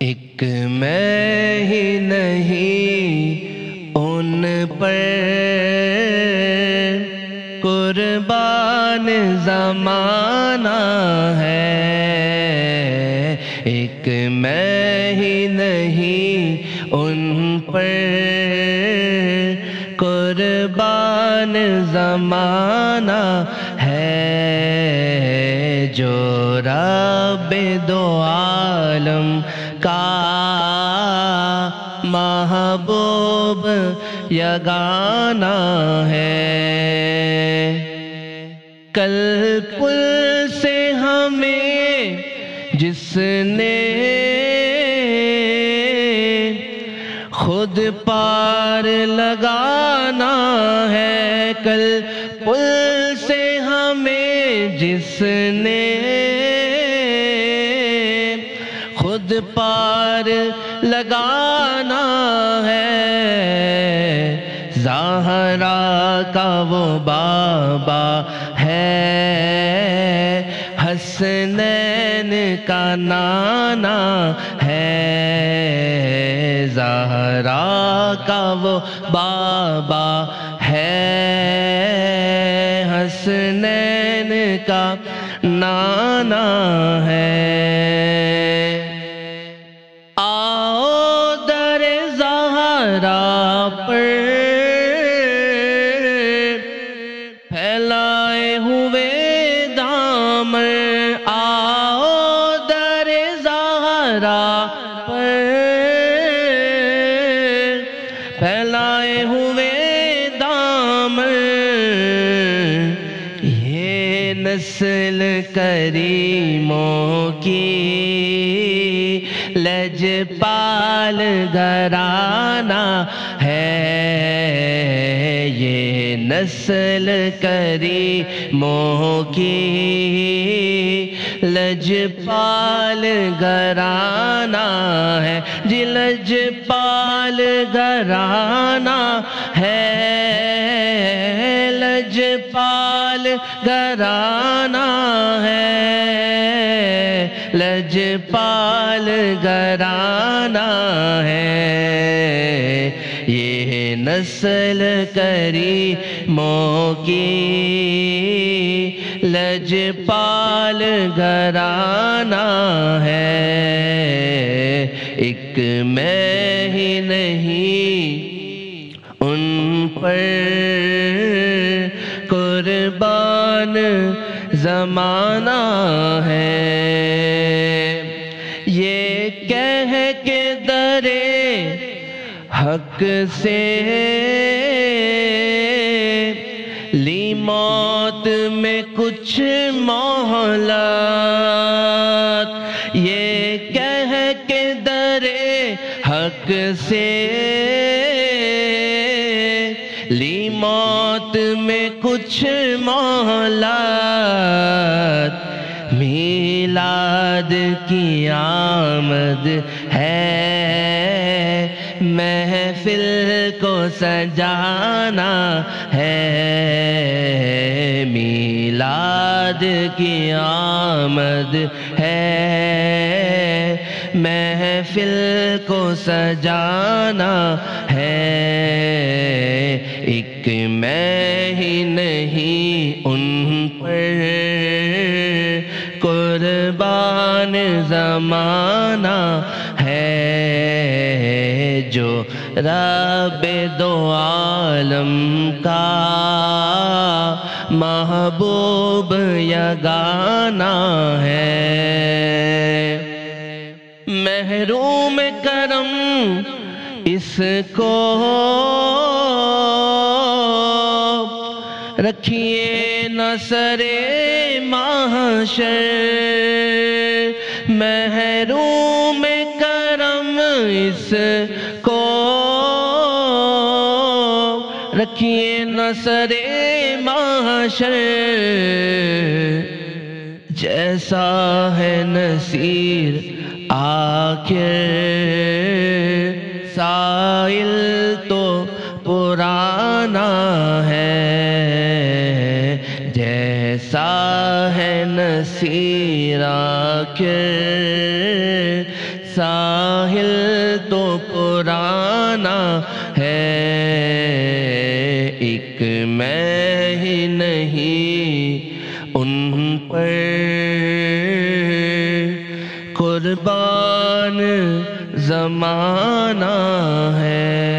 ایک میں ہی نہیں ان پر قربان زمانہ ہے، ایک میں ہی نہیں ان پر قربان زمانہ ہے، جو رب دو عالم کا محبوب یگانہ ہے۔ کل پل سے ہمیں جس نے خود پار لگانا ہے، کل پل سے ہمیں جس نے خود پار لگانا ہے، زہرا کا وہ بابا ہے، حسنین کا نانا ہے، زہرا کا وہ بابا ہے، حسنین کا نانا ہے۔ آؤ در زہرا پر پھیلائے ہوئے دامن، آؤ در زہرا پر پھیلائے ہوئے دامن، یہ نسل کریموں کی لجپال گھرانہ ہے، یہ نسل کریموں کی لجپال گھرانہ ہے، جی لجپال گھرانہ ہے، لجپال گھرانہ ہے، لجپال گھرانہ ہے، یہ نسل کریموں کی لجپال گھرانہ ہے، ایک میں ہی نہیں ان پر قربان زمانہ ہے، یہ کہہ کے درے حق سے لی موت میں کچھ مہلت، یہ کہہ کے درے حق سے لی موت میں کچھ مہلت، میلاد کی آمد ہے، محفل کو سجانا ہے، میلاد کی آمد ہے، محفل کو سجانا ہے، ایک میں ہی نہیں ان پر قربان زمانہ ہے، جو رب دو عالم کا محبوب یگانہ ہے، محروم کرم اس کو رکھیے نہ سرے محشر، محروم کرم اس کو رکھیے نہ سرے محشر، جیسا ہے نصیر آخر سائل تو پرانا ہے، جیسا ہے نصیر آخر ساحل تو پرانا ہے، ایک میں ہی نہیں ان پر قربان زمانہ ہے۔